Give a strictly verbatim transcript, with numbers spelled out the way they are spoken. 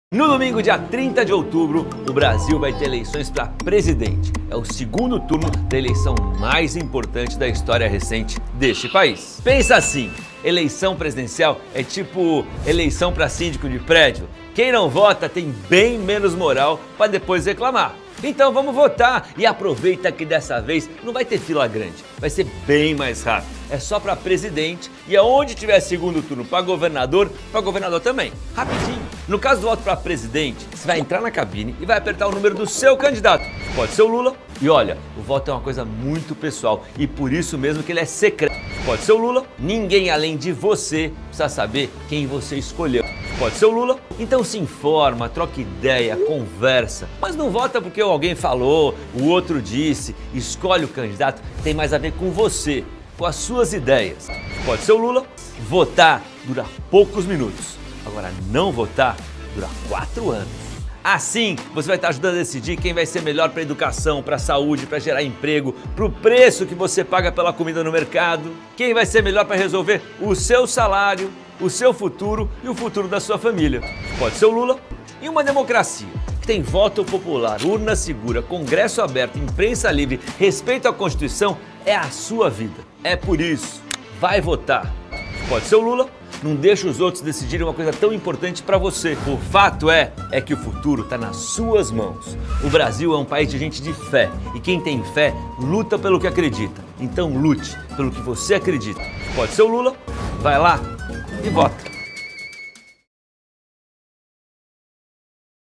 No domingo, dia trinta de outubro, o Brasil vai ter eleições para presidente. É o segundo turno da eleição mais importante da história recente deste país. Pensa assim, eleição presidencial é tipo eleição para síndico de prédio. Quem não vota tem bem menos moral para depois reclamar. Então vamos votar e aproveita que dessa vez não vai ter fila grande, vai ser bem mais rápido. É só para presidente e aonde tiver segundo turno para governador, para governador também. Rapidinho. No caso do voto para presidente, você vai entrar na cabine e vai apertar o número do seu candidato. Pode ser o Lula. E olha, o voto é uma coisa muito pessoal e por isso mesmo que ele é secreto. Pode ser o Lula. Ninguém além de você precisa saber quem você escolheu. Pode ser o Lula. Então se informa, troca ideia, conversa. Mas não vota porque alguém falou, o outro disse. Escolhe o candidato que tem mais a ver com você, com as suas ideias. Pode ser o Lula. Votar dura poucos minutos. Agora, não votar dura quatro anos. Assim, você vai estar ajudando a decidir quem vai ser melhor para a educação, para a saúde, para gerar emprego, para o preço que você paga pela comida no mercado, quem vai ser melhor para resolver o seu salário, o seu futuro e o futuro da sua família. Pode ser o Lula. Em uma democracia que tem voto popular, urna segura, congresso aberto, imprensa livre, respeito à Constituição, é a sua vida. É por isso, vai votar. Pode ser o Lula. Não deixa os outros decidirem uma coisa tão importante para você. O fato é, é que o futuro está nas suas mãos. O Brasil é um país de gente de fé e quem tem fé luta pelo que acredita. Então lute pelo que você acredita. Pode ser o Lula, vai lá e vota.